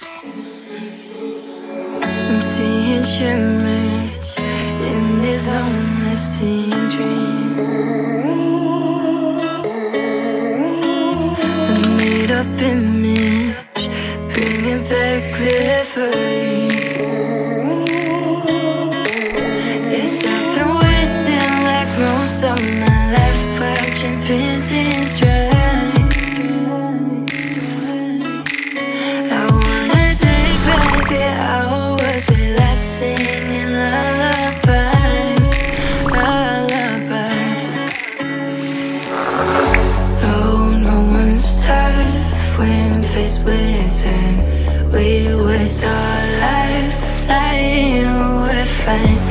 I'm seeing shimmers in this long-lasting dream. A made-up image, bringing back rivers. Yes, I've been wasting like most of my life, watching paintings dry. I wanna take back the hours we last singing lullabies, lullabies. No one's tough when faced with time. We waste our lives lying we're fine.